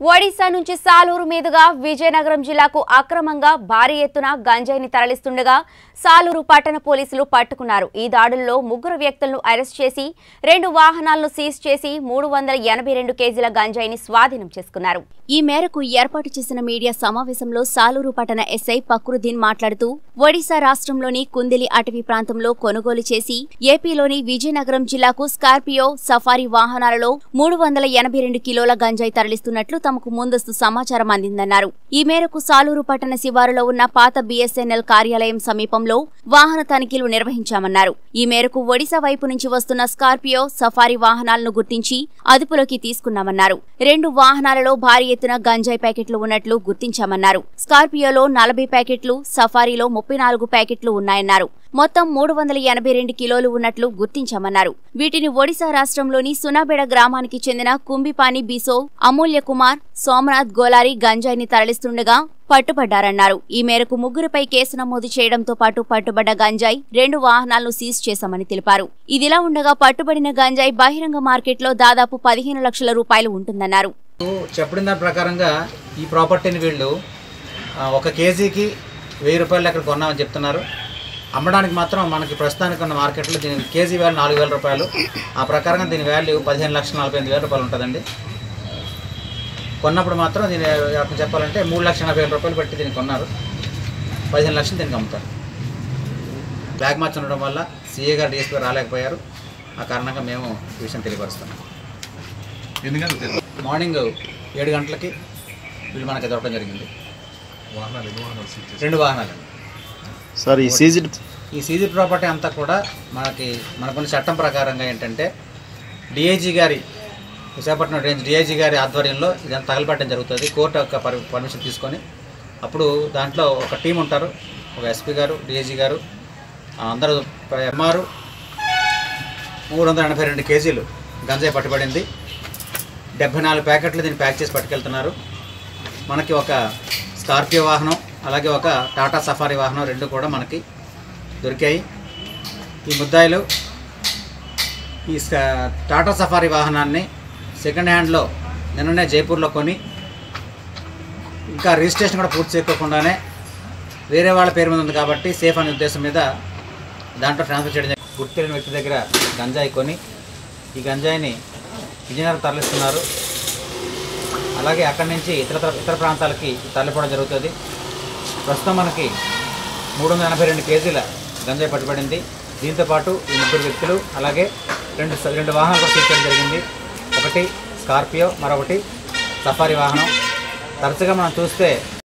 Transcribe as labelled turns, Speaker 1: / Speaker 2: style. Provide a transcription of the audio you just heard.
Speaker 1: ఒడిశా నుంచి సాలూరు మీదుగా విజయనగరం జిల్లాకు అక్రమంగా భారీ ఎత్తున గంజాయిని తరలిస్తుండగా సాలూరు పట్టణ పోలీసులు పట్టుకున్నారు. ఈ దాడుల్లో 3 వ్యక్తులను అరెస్ట్ చేసి 2 వాహనాలను సీజ్ చేసి 382 కేజీల గంజాయిని స్వాధీనం చేసుకున్నారు. ఈ మేరకు ఏర్పాటు చేసిన మీడియా సమావేశంలో సాలూరు పట్టణ ఎస్ఐ ఫక్రుద్దీన్ మాట్లాడుతూ ఒడిశా రాష్ట్రంలోని కుందిలి అటవీ ప్రాంతంలో కొనుగోలు చేసి ఏపీలోని విజయనగరం జిల్లాకు స్కార్పియో సఫారీ వాహనాలలో 382 కిలోల గంజాయి తరలిస్తున్నట్లు తమకు ముందస్తు సమాచారం అందిందన్నారు. ఈ మేరకు సాలూరు పట్టణ శివారులో ఉన్న పాత బిఎస్ఎన్ఎల్ కార్యాలయం సమీపంలో వాహన తనిఖీలు నిర్వహించామన్నారు. ఈ మేరకు ఒడిశా వైపు నుంచి వస్తున్న స్కార్పియో సఫారీ వాహనాలను గుర్తించి అదుపులోకి తీసుకున్నామన్నారు. 2 వాహనాలలో భారీ ఎత్తున గంజాయి ప్యాకెట్లు ఉన్నట్లు గుర్తించామన్నారు. స్కార్పియోలో 40 ప్యాకెట్లు, సఫారీలో 34 ప్యాకెట్లు ఉన్నాయన్నారు. మొత్తం 382 కిలోలు ఉన్నట్లు గుర్తించామన్నారు. వీటిని ఒడిశా రాష్ట్రంలోని సునాబెడ గ్రామానికి చెందిన కుంభిపాని బిసో, అమూల్య కుమార్, సోమనాథ్ గోలారి గంజాయిని తరలిస్తుండగా పట్టుబడ్డారన్నారు. ఈ మేరకు 3పై కేసు నమోదు చేయడంతో పాటు పట్టుబడ్డ గంజాయి 2 వాహనాలను సీజ్ చేశామని తెలిపారు. ఇదిలా ఉండగా పట్టుబడిన గంజాయి బహిరంగ మార్కెట్లో దాదాపు 15 లక్షల రూపాయలు ఉంటుందన్నారు.
Speaker 2: చెప్పిన దాని ప్రకారంగా ఈ ప్రాపర్టీని వీళ్ళు 1 కేజీకి 1000 రూపాయలు ఎక్కడ కొన్నామని చెప్తున్నారు. అమ్మడానికి మాత్రం మనకి ప్రస్తుతానికి ఉన్న మార్కెట్లో దీని కేజీ వాల్యూ 4000 రూపాయలు. ఆ ప్రకారంగా దీని వాల్యూ 15,48,000 రూపాయలు ఉంటుందండి. కొన్నప్పుడు మాత్రం దీని చెప్పాలంటే 3,80,000 రూపాయలు పెట్టి దీన్ని కొన్నారు. 15 లక్షలు దీనికి అమ్ముతారు. బ్లాక్ మార్చ్ ఉండడం వల్ల సీఏ గారు డిఎస్పీ రాలేకపోయారు. ఆ కారణంగా మేము ఈ విషయం తెలియపరుస్తున్నాం. మార్నింగ్ 7 గంటలకి వీళ్ళు మనకి దొరకడం జరిగింది. 2 వాహనాలు
Speaker 3: సార్. ఈ
Speaker 2: సీజీ ప్రాపర్టీ అంతా కూడా మనకున్న చట్టం ప్రకారంగా ఏంటంటే డిఐజీ గారి విశాఖపట్నం రేంజ్ డిఐజీ గారి ఆధ్వర్యంలో ఇదంతా తగలబెట్టడం జరుగుతుంది. కోర్టు యొక్క పర్మిషన్ తీసుకొని అప్పుడు దాంట్లో ఒక టీం ఉంటారు. ఒక ఎస్పీ గారు, డిఐజీ గారు అందరూ ఎంఆర్ 382 కేజీలు గంజాయి పట్టుబడింది. 74 ప్యాకెట్లు దీన్ని ప్యాక్ చేసి పట్టుకెళ్తున్నారు. మనకి ఒక స్కార్పియో వాహనం, అలాగే ఒక టాటా సఫారీ వాహనం 2 కూడా మనకి దొరికాయి. ఈ ముద్దాయిలు ఈ టాటా సఫారీ వాహనాన్ని సెకండ్ హ్యాండ్లో నిన్ననే జైపూర్లో కొని ఇంకా రిజిస్ట్రేషన్ కూడా పూర్తి చేయకుండానే వేరే వాళ్ళ పేరు మీద ఉంది కాబట్టి సేఫ్ అనే ఉద్దేశం మీద దాంట్లో ట్రాన్స్ఫర్ చేయడం. గుర్తు తెలియని వ్యక్తి దగ్గర గంజాయి కొని ఈ గంజాయిని విజయనగరం తరలిస్తున్నారు. అలాగే అక్కడి నుంచి ఇతర ప్రాంతాలకి తరలిపోవడం జరుగుతుంది. ప్రస్తుతం మనకి 382 కేజీల గంజాయి పట్టుబడింది. దీంతోపాటు ఈ 3 వ్యక్తులు అలాగే 2 వాహనాలు కూడా సీజ్ చేయడం జరిగింది. ఒకటి స్కార్పియో, మరొకటి సఫారీ వాహనం. తరచుగా మనం చూస్తే